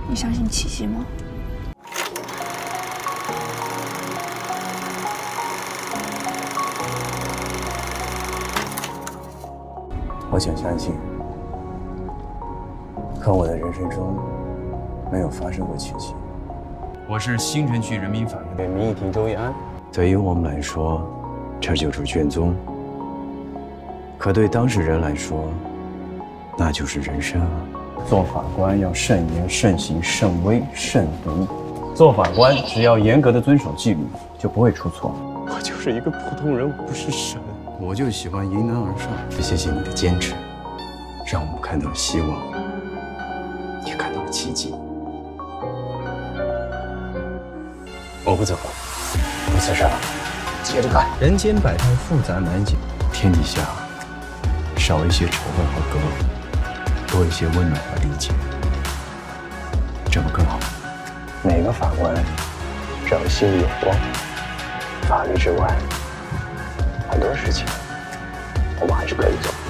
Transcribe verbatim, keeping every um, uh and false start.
你相信奇迹吗？ 我想相信，可我的人生中没有发生过奇迹。 我是新城区人民法院给民意庭周一安。对于我们来说，这就是卷宗；可对当事人来说，那就是人生啊。做法官要慎言、慎行、慎微、慎独。做法官只要严格的遵守纪律，就不会出错。 我就是一个普通人，我不是神。 我就喜欢迎难而上。谢谢你的坚持，让我们看到了希望，也看到了奇迹。我不走了，不自杀，接着干。 人间百态，复杂难解。 天底下少一些仇恨和割裂，多一些温暖和理解，这不更好？每个法官只要心里有光，法律之外很多事情我们还是可以做。